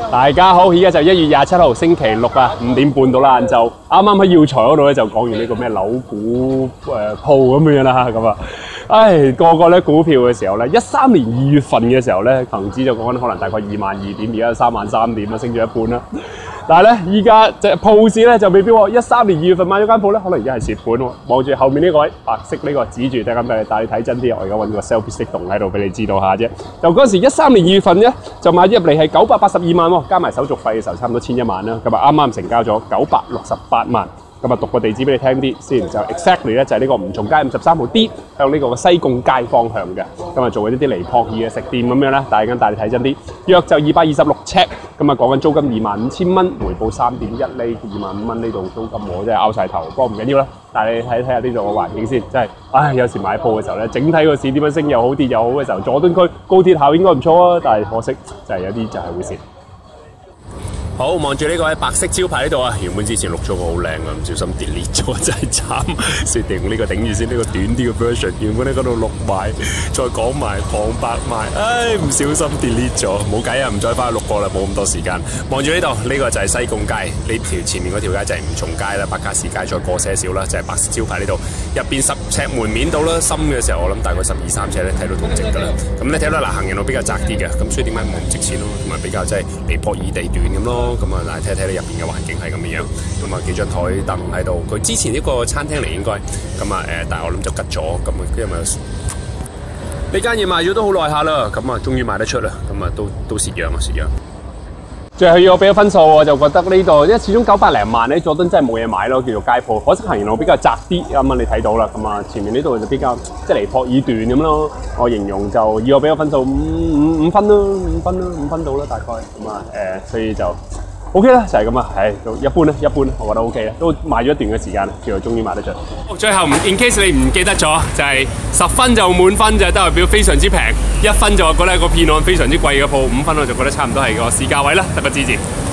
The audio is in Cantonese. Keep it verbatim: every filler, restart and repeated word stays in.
大家好，而家就一月廿七號星期六啊，五點半到啦晏晝。啱啱喺耀才嗰度咧就講完呢個咩樓股誒鋪咁樣啦咁啊，唉個個咧股票嘅時候咧，一三年二月份嘅時候咧，恒指就講緊可能大概二萬二點，而家三萬三點啦，升咗一半啦。但係咧，依家隻鋪市咧就未必喎。一三年二月份買咗間鋪咧，可能而家係蝕本喎。望住後面呢個位白色呢個指住，等緊俾你帶你睇真啲。我而家揾個 selfie stick 洞喺度俾你知道下啫。就嗰陣時一三年二月份咧，就買咗入嚟係九百八十二萬喎，加埋手續費嘅時候差唔多千一萬啦。咁啊啱啱成交咗九百六十八萬。咁啊讀個地址俾你聽啲先，就 exactly 咧就係呢個吳松街五十三號 D 向呢個西貢街方向嘅。咁啊做緊啲離撲耳嘅食店咁樣啦，帶緊帶你睇真啲。約就二百二十六尺，咁啊講緊租金二萬五千蚊，回報三點一厘，二萬五蚊呢度租金我真係拗晒頭，不過唔緊要啦。但係你睇睇下呢度嘅環境先，真係，唉有時買鋪嘅時候咧，整體個市點樣升又好跌又好嘅時候，佐敦區高鐵口應該唔錯啊，但係可惜就係有啲就係會蝕。好，望住呢個喺白色招牌呢度啊，原本之前錄咗個好靚啊，唔小心 delete 咗，真係慘。設定呢個頂住先，呢、呢個短啲嘅 version， 原本喺嗰度錄埋，再講埋旁白埋，唉，唔小心 delete 咗，冇計啊，唔再翻去錄過啦，冇咁多時間。望住呢度，呢、呢個就係西貢街，呢條前面嗰條街就係吳松街啦，白加士街再過些少啦，就係、是、白色招牌呢度，入邊十尺門面到啦，深嘅時候我諗大概十二三尺咧，睇到同值噶啦。咁你睇到嗱，行人路比較窄啲嘅，咁所以點解冇咁值錢咯，同埋比較即係離撲耳地段咁咯。咁啊，嗱，睇睇你入邊嘅環境係咁樣，咁啊幾張台凳喺度。佢之前呢個餐廳嚟應該，咁啊誒，但係我諗就吉咗，咁啊因為呢間嘢賣咗都好耐下啦，咁啊終於賣得出啦，咁啊都都蝕樣啊蝕樣。最後要我俾個分數，我就覺得呢度，因為始終九百零萬咧，佐敦真係冇嘢買咯，叫做街鋪。可惜行人路比較窄啲，咁啊你睇到啦，咁啊前面呢度就比較即係離撲耳段咁咯。我形容就要我俾個分數五五五分啦，五分啦，五分到啦大概。咁啊誒，所以就。O K 啦，就係咁啊，係都一般啦，一般啦，我覺得 O K 啦，都賣咗一段嘅時間啦，叫做終於賣得出。最後，in case 你唔記得咗，就係、是、十分就滿分就代表非常之平，一分就話覺得係個騙案非常之貴嘅鋪，五分我就覺得差唔多係個市價位啦，得個支持。